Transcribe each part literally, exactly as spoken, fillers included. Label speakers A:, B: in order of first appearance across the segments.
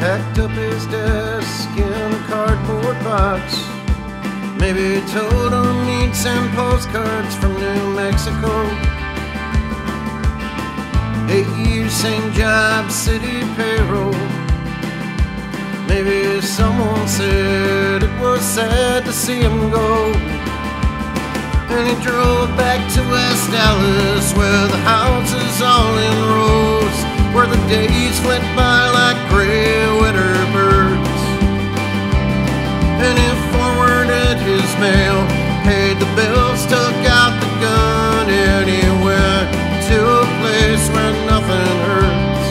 A: packed up his desk in a cardboard box. Maybe he told him he'd send postcards from New Mexico. Eight years, same job, city payroll. Maybe someone said it was sad to see him go. And he drove back to West Allis, where the houses all in rows, where the days went by like gray winter birds. And he forwarded his mail, paid the bills, took out the gun, and he went to a place where nothing hurts.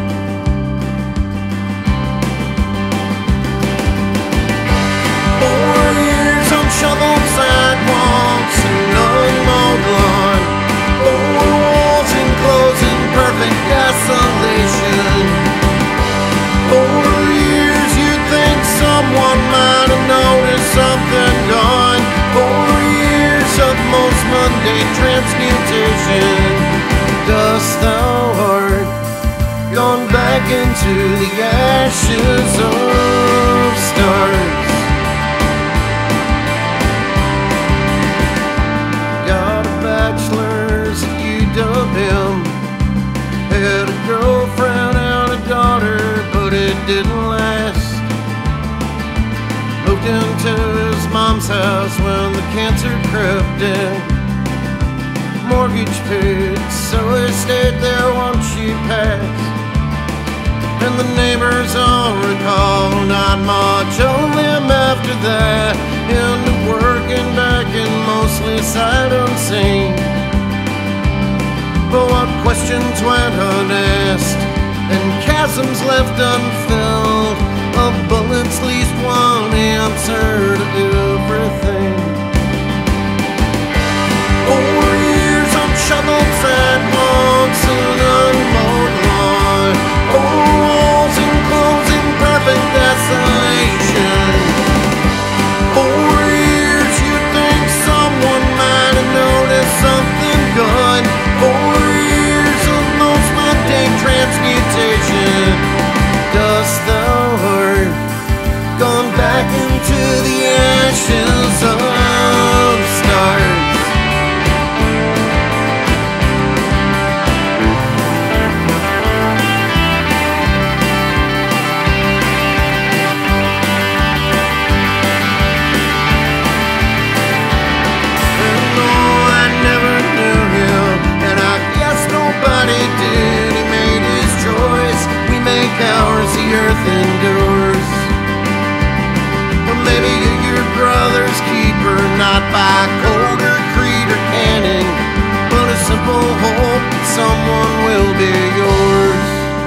A: Four years on shoveled sidewalks and unmowed lawn, four walls enclosing perfect desolation. Four years, you'd think someone might have noticed something gone. Four years of most mundane transmutation. Dust thou art, gone back into the ashes of stars. Got a bachelor's at U W M, had a girlfriend and a daughter, but it didn't last. Moved into his mom's house when the cancer crept in. Mortgage paid, so he stayed there once she passed. And the neighbors all recall not much of him after that. Into working back and mostly sight unseen. But what questions went unasked and chasms left unfilled, of bullets least one answer to everything. Four years on shoveled sidewalks and unmowed lawn, four walls enclosing perfect desolation. Four years, you'd think someone might have noticed something gone. Four years of most mundane transmutation. Dust thou art, gone back into the ashes of stars. Ours the earth endures. Well, maybe you're your brother's keeper, not by code or creed or canon, but a simple hope that someone will be yours.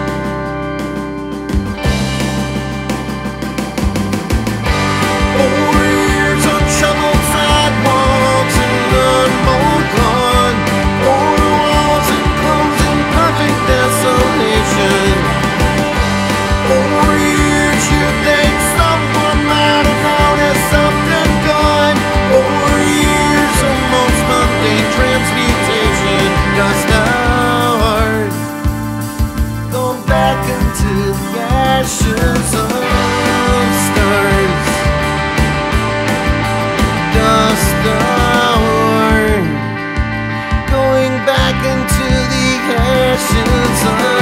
A: Four years on shoveled sidewalks and unmowed lawn, four walls enclosing perfect desolation. Four years, you think someone might have noticed something gone. Four years of most mundane transmutation. Dust thou art, gone back into the ashes of stars. Dust thou art, going back into the ashes of